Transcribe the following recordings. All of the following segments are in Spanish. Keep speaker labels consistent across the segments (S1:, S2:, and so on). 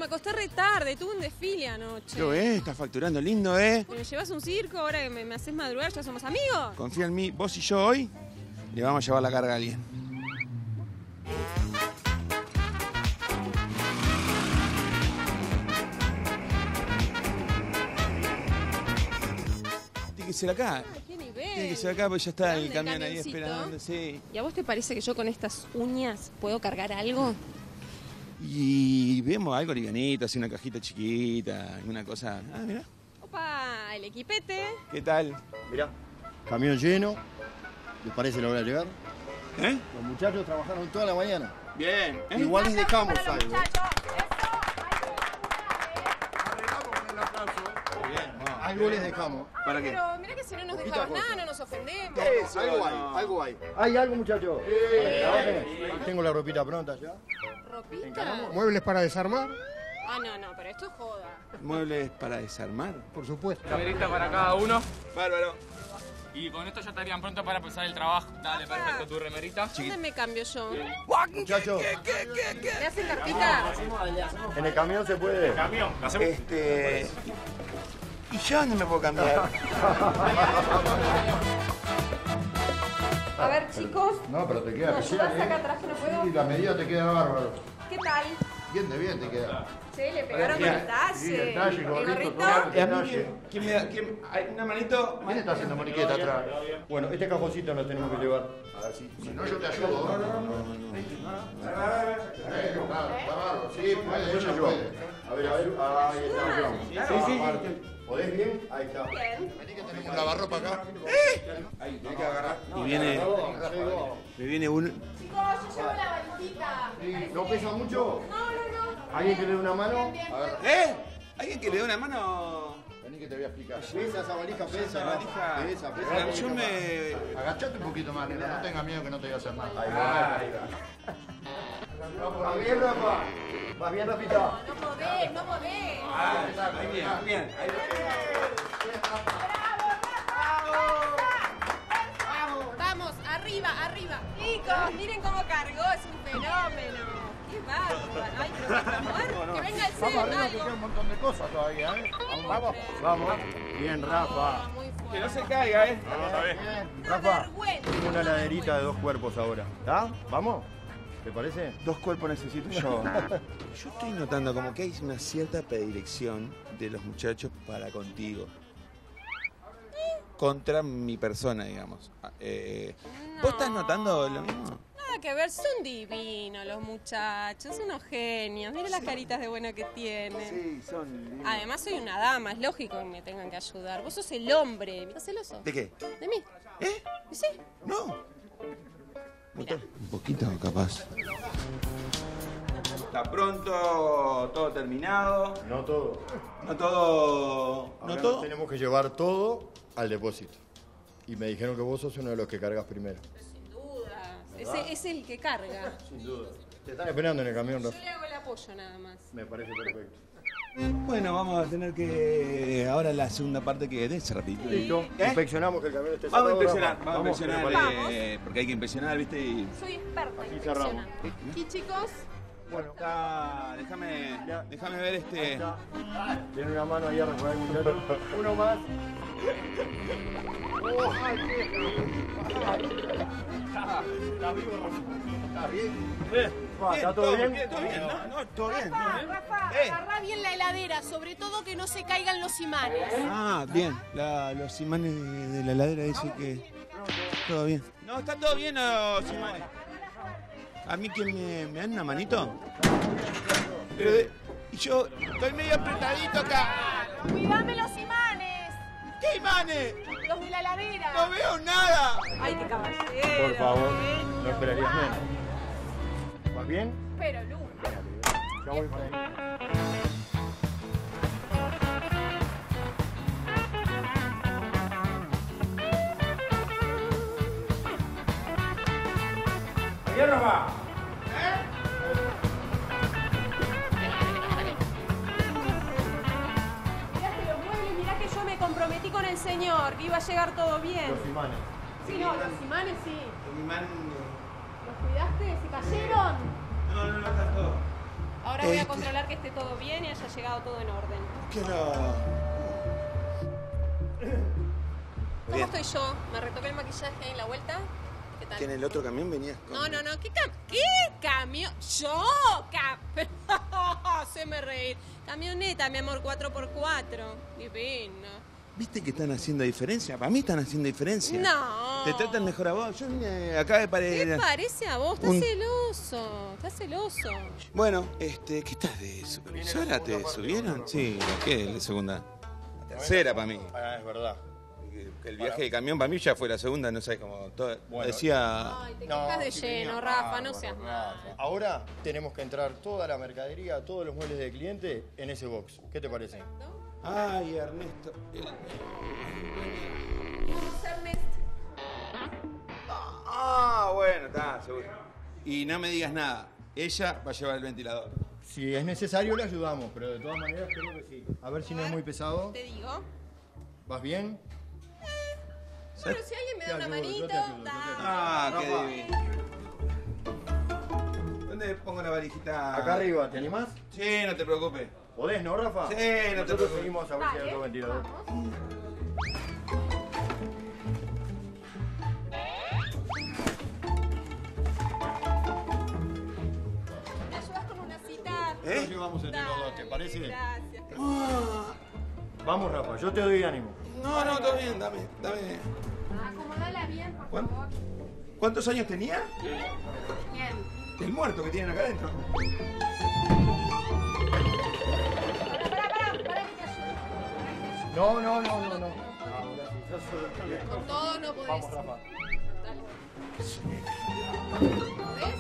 S1: acosté re tarde, tuve un desfile anoche.
S2: ¿Qué estás facturando lindo, ¿eh?
S1: ¿Me llevas a un circo ahora que me haces madrugar? ¿Ya somos amigos?
S2: Confía en mí. Vos y yo hoy le vamos a llevar la carga a alguien. Tiene que ser acá.
S1: ¿Qué nivel?
S2: Tiene que ser acá porque ya está el
S1: ¿Grande
S2: camión ahí
S1: camioncito?
S2: esperando, sí.
S1: ¿Y a vos te parece que yo con estas uñas puedo cargar algo?
S2: Y vemos algo livianito, así una cajita chiquita, alguna cosa. Ah, mirá.
S1: Opa, el equipete.
S2: ¿Qué tal?
S3: Mirá, camión lleno. ¿Les parece la hora de llegar?
S2: ¿Eh?
S3: Los muchachos trabajaron toda la mañana.
S2: Bien. ¿Eh?
S3: Igual les dejamos algo.
S2: Bien, vamos.
S3: Algo les dejamos.
S2: ¿Para qué?
S1: Pero mirá que si no nos
S3: Poquita
S1: dejaban
S3: cosa.
S1: nada, no nos ofendemos.
S2: Eso,
S3: Algo hay,
S2: no.
S3: algo hay. ¿Hay algo, muchachos? Tengo la ropita pronta ya.
S1: ¿Ropita?
S4: ¿Muebles para desarmar?
S1: Ah, no, pero esto es joda.
S2: ¿Muebles para desarmar?
S4: Por supuesto.
S5: Camerita para cada uno.
S2: Bárbaro.
S5: Y con esto ya estarían prontos para empezar el trabajo. Dale, perfecto, tu remerita.
S1: ¿Dónde me cambio yo?
S3: Muchachos,
S1: ¿Me hacen carpita?
S3: en el camión se puede.
S5: Camión, lo hacemos.
S2: ¿Y yo dónde me puedo cambiar?
S1: A ver, chicos.
S3: No, pero te queda
S1: ¿Me
S3: especial,
S1: ayudás acá atrás que no puedo?
S3: Sí, la medida te queda bárbaro.
S1: ¿Qué tal?
S3: Bien te queda.
S1: Che, le pegaron
S2: Mira,
S1: detalle.
S3: sí, detalle,
S1: ¿El
S3: gorrito,
S1: gorrito?
S3: todo.
S2: ¿A mí
S3: Detalle.
S2: quién me da? ¿Hay una manito?
S3: ¿Quién está haciendo moniqueta atrás? Bueno, este cajoncito lo tenemos que llevar. A ver si no, yo te ayudo. Sí, puede, ella puede. A ver, ahí está. Sí. ¿Podés bien? Ahí está. Vení que tenemos un lavarropa acá. Ahí, tenés que agarrar.
S2: Y viene... Me viene un...
S1: Chicos, yo llevo la valijita.
S3: ¿No pesa mucho?
S1: No.
S3: ¿Alguien que le dé una mano? A ver.
S2: ¿Eh? ¿Alguien que le dé una mano?
S3: Vení que te voy a explicar. Pesa esa valija, pesa.
S2: Esa valija.
S3: Pesa.
S2: Yo me...
S3: Agachate un poquito más, nena. No tengas miedo que no te voy a hacer nada. Ahí va. ¿Vas bien, Rafa? ¿Vas bien, Rafita?
S1: No podés.
S2: Bien.
S1: Vamos, arriba. Chicos, miren cómo cargó, es un fenómeno. Qué bárbaro. Ay, pero por favor, que venga el
S3: Vamos
S1: cel,
S3: arriba, que
S1: algo.
S3: queda un montón de cosas todavía, ¿eh? Vamos. Bien, Rafa.
S1: Muy fuerte.
S2: Que no se caiga, ¿eh?
S3: Bien. Rafa,
S1: vergüenza.
S3: tengo una heladerita de 2 cuerpos ahora. ¿Está? ¿Vamos? ¿Te parece?
S2: 2 cuerpos necesito yo. Yo estoy notando como que hay una cierta predilección de los muchachos para contigo. Contra mi persona, digamos. ¿Vos estás notando lo mismo?
S1: Nada que ver, son divinos los muchachos, unos genios. Miren las caritas de bueno que tienen.
S2: Sí, son...
S1: Además soy una dama, es lógico que me tengan que ayudar. Vos sos el hombre, ¿estás celoso?
S2: ¿De qué?
S1: ¿De mí?
S2: ¿Eh?
S1: ¿Y sí?
S2: No. Un poquito, capaz. Está pronto, todo terminado.
S3: No todo.
S2: No todo... ¿No
S3: Ahora
S2: todo?
S3: tenemos que llevar todo al depósito. Y me dijeron que vos sos uno de los que cargas primero.
S1: Sin duda. Ese es el que carga.
S3: Sin duda. Te están esperando en el camión,
S1: Yo
S3: Rafa.
S1: le hago el apoyo nada más.
S3: Me parece perfecto.
S2: Bueno, vamos a tener que... Ahora la segunda parte que des rapidito.
S3: Listo.
S2: ¿Eh?
S3: Inspeccionamos que el camión esté
S2: Vamos a
S3: cerrado,
S2: impresionar,
S3: Rafa.
S2: vamos a impresionar,
S1: Vamos.
S2: porque hay que impresionar, ¿viste? Y...
S1: Soy experta en
S3: cerramos.
S1: impresionar. Y chicos,
S3: Bueno,
S2: Déjame ver
S3: tiene una mano ahí arriba, muchachos. Uno más. Oh, ay, ¿Está vivo, Rafa? ¿Está bien? ¿Está todo bien?
S2: Todo bien, no, todo bien.
S1: Rafa, agarrá bien la heladera, sobre todo que no se caigan los imanes.
S2: Ah, bien. Los imanes de la heladera dicen que... Todo bien. No, está todo bien los imanes. ¿A mí que me dan una manito? Pero y yo estoy medio apretadito acá.
S1: ¡Cuidame los imanes!
S2: ¿Qué imanes?
S1: ¡Los de la heladera!
S2: No veo nada.
S1: ¡Ay, qué caballero!
S3: Por favor,
S1: Genio.
S3: no esperarías menos. ¿Vas bien?
S1: Pero, Lu,
S3: Ya voy para ahí.
S5: ¡Bien, Rafa!
S1: miraste los muebles, mirá que yo me comprometí con el señor, que iba a llegar todo bien.
S3: Los imanes.
S1: Sí, no, los imanes sí.
S2: El imán...
S1: ¿Los cuidaste? ¿Se cayeron?
S2: No, está todo.
S1: Ahora voy a controlar que esté todo bien y haya llegado todo en orden.
S2: ¿Qué no?
S1: ¿Cómo estoy yo? Me retoqué el maquillaje ahí en la vuelta. ¿Qué tal?
S2: ¿Que en el otro camión venías con...?
S1: No. ¿Qué camión? ¿Yo? Haceme reír. Camioneta, mi amor, 4x4. Divino.
S2: ¿Viste que están haciendo diferencia? Para mí están haciendo diferencia.
S1: No.
S2: Te tratan mejor a vos. Yo vine acá de pared.
S1: ¿Qué parece a vos? Estás celoso. Estás celoso.
S2: Bueno, ¿qué estás de supervisora? ¿Te subieron? Sí, ¿qué? ¿De segunda? La tercera para mí.
S3: Ah, es verdad.
S2: El viaje de camión para mí ya fue la segunda, no sé cómo.
S3: Bueno.
S2: Decía...
S1: Ay, te quejas de lleno, Rafa, no seas mal.
S3: Ahora tenemos que entrar toda la mercadería, todos los muebles del cliente en ese box. ¿Qué te parece?
S2: Ay, Ernesto.
S1: Vamos, Ernest.
S2: Bueno, está, seguro. Y no me digas nada. Ella va a llevar el ventilador.
S3: Si es necesario le ayudamos, pero de todas maneras creo que sí. A ver si no es muy pesado.
S1: Te digo.
S3: ¿Vas bien?
S1: Bueno, si alguien me da una manito,
S2: Qué divino. ¿Dónde pongo la valijita?
S3: Acá arriba, ¿te animás?
S2: Sí, no te preocupes.
S3: ¿Podés, no, Rafa?
S2: Sí, no te
S3: Nosotros
S2: preocupes.
S3: seguimos a ver si hay otro ventilador.
S1: Vamos. ¿Me ayudas con una cita?
S3: Nos llevamos entre los dos, ¿te parece?
S1: Gracias.
S3: Vamos, Rafa, yo te doy ánimo.
S2: No, todo bien, dame.
S1: Acomodala bien, por
S2: ¿Cuánto?
S1: favor.
S2: ¿Cuántos años tenía?
S1: Bien.
S2: El muerto que tienen acá adentro.
S1: Pará, que te ayude.
S3: No.
S1: Con todo no podés.
S3: Vamos, Rafa.
S1: Dale. ¿Ves?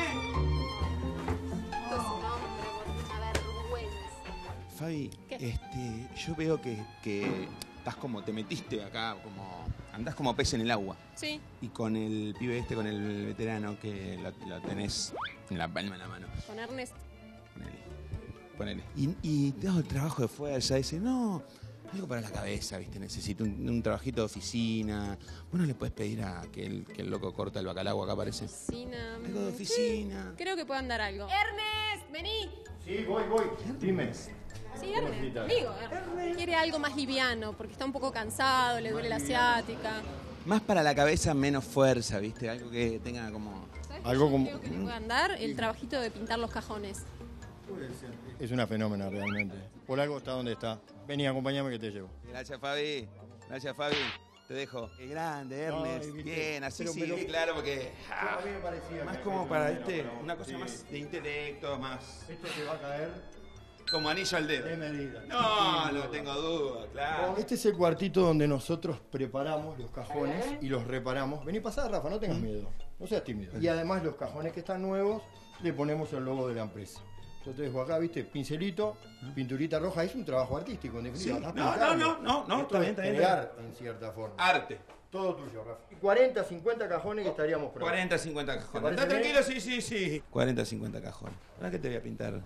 S1: Esto es un hombre, una vergüenza.
S2: Fabi,
S1: ¿Qué?
S2: yo veo que estás como, te metiste acá, como andás como pez en el agua.
S1: Sí.
S2: Y con el pibe con el veterano, que lo tenés en la palma de la mano.
S1: Con Ernest.
S2: Ponele. Y te hago el trabajo de fuerza, dice, no, algo para la cabeza, ¿viste? Necesito un trabajito de oficina. Vos no le puedes pedir a que el loco corta el bacalao, acá aparece.
S1: Oficina.
S2: Algo de oficina.
S1: Creo que puede andar algo. Ernest, vení.
S3: Sí, voy. Dime.
S1: Sí, Ernest. Digo, Ernest. Quiere algo más liviano porque está un poco cansado, le duele la ciática.
S2: Más para la cabeza, menos fuerza, ¿viste? Algo que tenga como...
S1: ¿Sabes
S3: Algo
S1: qué?
S3: como-
S1: Creo que le puede andar el trabajito de pintar los cajones.
S3: Es una fenómena realmente. Por algo está donde está. Vení, acompáñame que te llevo.
S2: Gracias, Fabi. Te dejo. Qué grande, Ernest.
S3: Ay, ¿viste?
S2: Bien, así
S3: Pero
S2: sí,
S3: me lo-
S2: claro, porque...
S3: A mí me parecía
S2: más
S3: que-
S2: como para, una cosa más de intelecto, más...
S3: Esto te va a caer
S2: Como anillo al dedo.
S3: de medida.
S2: No tengo duda, claro.
S3: Este es el cuartito donde nosotros preparamos los cajones y los reparamos. Vení, pasá, Rafa, no tengas miedo. No seas tímido. Y además los cajones que están nuevos le ponemos el logo de la empresa. Yo te dejo acá, viste, pincelito, pinturita roja. Es un trabajo artístico, en definitiva.
S2: Sí.
S3: Estás
S2: No,
S3: pintando.
S2: no,
S3: Esto
S2: está bien,
S3: es
S2: está bien.
S3: crear, en cierta forma.
S2: Arte.
S3: Todo tuyo, Rafa. 40, 50 cajones que estaríamos probando.
S2: 40, 50 cajones.
S3: parece
S2: ¿Estás
S3: bien?
S2: tranquilo? Sí. 40, 50 cajones. ¿Ahora qué te voy a pintar?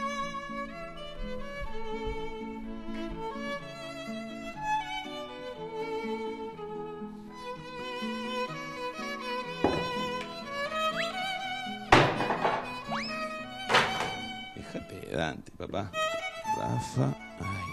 S2: Hija pedante, papá. Rafa. Ay.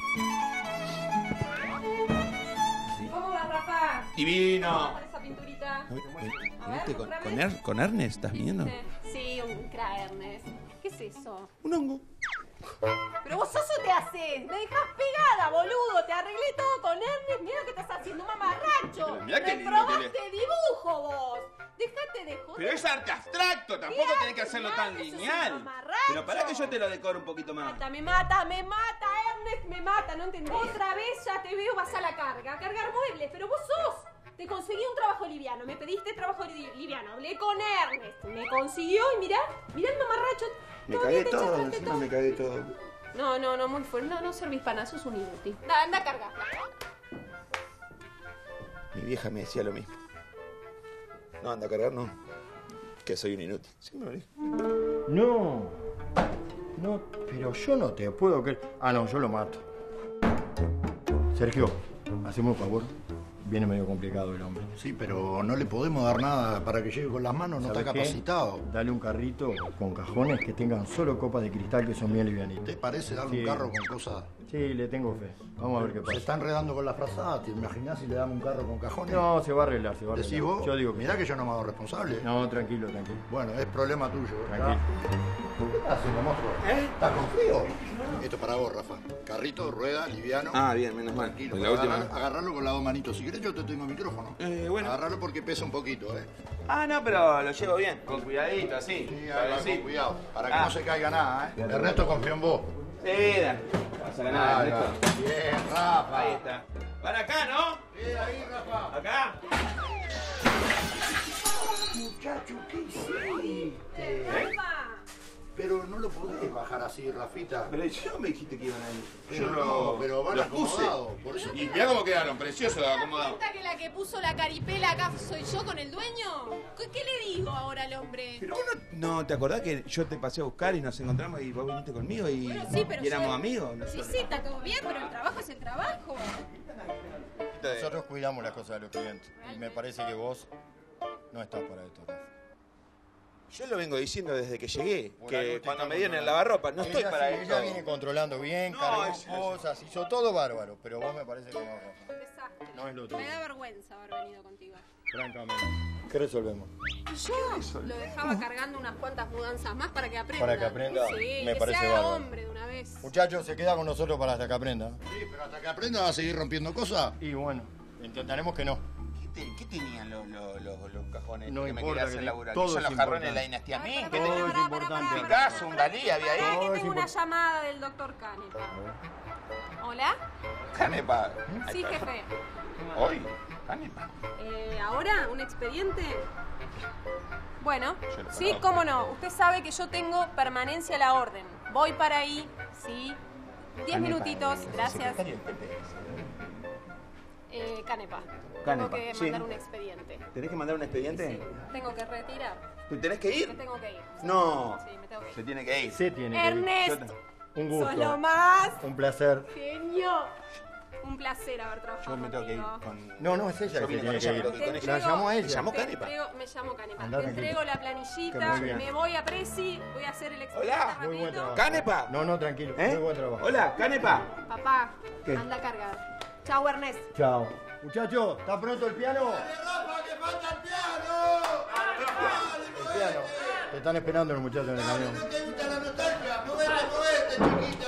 S1: ¿Cómo va, Rafa?
S2: Divino.
S1: Con esa pinturita.
S2: A ver,
S1: A
S2: ¿viniste
S1: ver,
S2: con,
S1: otra
S2: con,
S1: vez.
S2: con Ernest? ¿Estás viendo?
S1: Sí, un cra Ernest. ¿Qué es eso?
S2: Un hongo.
S1: Pero vos eso te haces. Me dejas pegada, boludo. Te arreglé todo con Ernest. Mira lo que estás haciendo, un mamarracho.
S2: Pero mirá qué
S1: Me
S2: lindo
S1: probaste
S2: que
S1: dibujo, vos. Dejate de joder.
S2: Pero es arte abstracto, tampoco tenés que hacerlo tan
S1: arte? Sos un
S2: lineal.
S1: mamarracho.
S2: Pero para que yo te lo decoro un poquito más.
S1: Me mata, Ernest, me mata, no entendés. Otra vez ya te veo, vas a la carga, a cargar muebles, pero vos sos. Te conseguí un trabajo liviano, me pediste trabajo liviano, hablé con Ernest, me consiguió y mirá el mamarracho.
S2: Me
S1: Todavía
S2: cagué
S1: te
S2: todo,
S1: chafaste
S2: encima
S1: todo.
S2: me cagué todo.
S1: No, muy fuerte, no servís para nada, sos un inútil. Anda a cargar.
S2: Mi vieja me decía lo mismo. No, anda a cargar, no. Que soy un inútil. Siempre lo dije.
S3: No, pero yo no te puedo creer. Ah, no, yo lo mato. Sergio, haceme un favor. viene medio complicado el hombre.
S4: Sí, pero no le podemos dar nada para que llegue con las manos, no está
S3: ¿Sabes qué?
S4: capacitado.
S3: Dale un carrito con cajones que tengan solo copas de cristal que son bien livianitas.
S4: ¿Te parece darle
S3: Sí.
S4: un carro con cosas?
S3: Sí, le tengo fe. Vamos a ver qué
S4: Se
S3: pasa.
S4: está enredando con la frazada, ¿te imaginás si le damos un carro con cajones?
S3: No, se va a arreglar, se va a arreglar.
S4: Decís vos,
S3: Yo digo que
S4: mirá que yo no me hago responsable.
S3: no, tranquilo, tranquilo.
S4: Bueno, es problema tuyo.
S3: Tranquilo.
S4: ¿Qué estás haciendo, monstruo? ¿Estás con frío? Esto para vos, Rafa. Carrito, rueda, liviano.
S2: Ah, bien, menos mal.
S4: Tranquilo,
S2: Pues la última.
S4: agarrarlo con las dos manitos. Si querés yo te tengo micrófono.
S2: Bueno.
S4: Agarrarlo porque pesa un poquito,
S2: Ah, no, pero lo llevo bien. Con cuidadito, así.
S4: Sí, haga con cuidado, para que no se caiga nada, Ernesto confío en vos.
S2: Sí, dale. No pasa nada,
S4: Ahí va.
S2: Ernesto.
S4: Bien, Rafa.
S2: Ahí está. Para acá, ¿no?
S4: Bien, ahí, Rafa.
S2: Acá.
S4: Muchacho, ¿qué hiciste? Pero no lo podés bajar así, Rafita.
S2: Pero yo me dijiste que iban ahí.
S4: Pero no, pero van
S2: los puse.
S4: acomodados. Por eso
S2: Y mirá cómo quedaron, preciosos
S1: ¿Te das
S2: acomodados.
S1: cuenta que la que puso la caripela acá soy yo con el dueño? ¿Qué le digo ahora al hombre?
S2: Pero vos no te acordás que yo te pasé a buscar y nos encontramos y vos viniste conmigo y,
S1: Bueno, sí, pero
S2: y éramos
S1: yo-
S2: amigos?
S1: Sí,
S2: nosotros?
S1: sí, está todo bien, pero el trabajo es el trabajo.
S3: Nosotros cuidamos las cosas de los clientes. Y me parece que vos no estás para esto, Rafa.
S2: Yo lo vengo diciendo desde que llegué,
S3: Por algo
S2: que
S3: te
S2: cuando
S3: está
S2: me dieron el
S3: controlando.
S2: lavarropa, no estoy
S3: Ella
S2: para
S3: sí,
S2: esto.
S3: Ella viene controlando bien,
S2: No,
S3: cargó
S2: es-
S3: cosas, hizo todo bárbaro. Pero vos me parece que no, Rafa.
S1: Desastre.
S3: No es lo tuyo.
S1: Me da vergüenza haber venido contigo.
S3: Francamente. ¿Qué resolvemos?
S1: Y yo lo dejaba cargando unas cuantas mudanzas más para que aprenda.
S3: Para que aprenda,
S1: Sí,
S3: me
S1: que
S3: parece
S1: se haga
S3: bárbaro.
S1: hombre de una vez.
S3: Muchachos, se queda con nosotros para hasta que aprenda.
S4: Sí, pero hasta que aprenda va a seguir rompiendo cosas.
S3: Y bueno, intentaremos que no.
S2: ¿Qué tenían los cajones
S3: No
S2: que me
S3: importa
S2: querías
S3: que
S2: hacer
S3: te-
S2: laburar?
S3: todo
S2: ¿Qué son
S3: es
S2: los jarrones de la
S3: importante.
S2: dinastía Ming?
S1: Pará,
S2: ¿Qué
S3: Todo
S1: pará,
S3: es
S1: pará,
S3: importante.
S1: pará,
S2: Picasso, un Dalí había
S1: Pará,
S2: ahí?
S1: que
S3: Todo es
S1: tengo una
S3: importante.
S1: llamada del doctor Canepa. ¿Hola?
S2: Canepa.
S1: Sí, jefe.
S2: Hoy. Canepa.
S1: ¿Ahora? ¿Un expediente? Bueno,
S2: Yo lo
S1: sí,
S2: conozco.
S1: cómo no. Usted sabe que yo tengo permanencia a la orden. Voy para ahí, sí. 10 minutitos, gracias. Canepa. Tengo
S2: Canepa,
S1: que
S2: sí.
S1: mandar un expediente.
S2: ¿Tenés que mandar un expediente?
S1: Sí, tengo que retirar.
S2: ¿Tú tenés que
S1: Me
S2: ir?
S1: tengo que ir.
S2: No.
S1: Sí, me tengo que
S2: Se
S1: ir.
S2: tiene que ir.
S3: Se tiene que ir.
S1: Ernest,
S3: Un
S1: sos lo
S3: gusto.
S1: más
S3: Un placer.
S1: genio. Un placer haber trabajado
S2: Yo me tengo que ir
S1: contigo.
S2: con...
S3: No, no, es ella
S2: Yo
S3: que
S2: vine
S3: se
S2: con
S3: tiene
S2: ella,
S3: que
S2: pero que con
S3: ir.
S2: ella.
S3: La llamó a
S2: ¿Te
S3: ella.
S2: llamó
S1: Te
S2: Canepa?
S1: me llamo Canepa.
S3: Andá
S1: Te
S3: tranquilo.
S1: entrego la
S3: Que
S1: planillita,
S3: muy bien.
S1: me voy a Presi, voy a hacer el expediente
S2: Hola.
S1: rapidito.
S3: Muy buen trabajo.
S2: ¿Canepa?
S3: No, no, tranquilo.
S2: ¿Eh?
S3: Muy buen trabajo.
S2: Hola, Canepa.
S1: Papá,
S2: ¿Qué?
S1: anda a cargar. Chau, Ernest.
S3: Chao. Muchachos, ¿está pronto el piano?
S4: ¡Rafa, que falta el piano!
S3: El piano. Te están esperando los muchachos en el camión.